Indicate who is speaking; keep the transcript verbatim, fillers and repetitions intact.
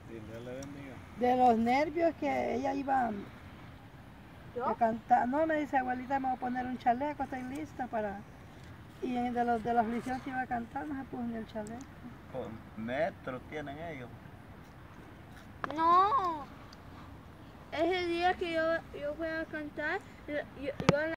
Speaker 1: Dios le bendiga.
Speaker 2: De los nervios que ella iba
Speaker 3: ¿Yo?
Speaker 2: a cantar. No, me dice, abuelita, me voy a poner un chaleco, estoy lista para... Y de los de la aflicción que iba a cantar, no se puso ni el chaleco.
Speaker 1: Metros tienen ellos.
Speaker 3: No. Ese día que yo, yo fui a cantar, yo, yo, yo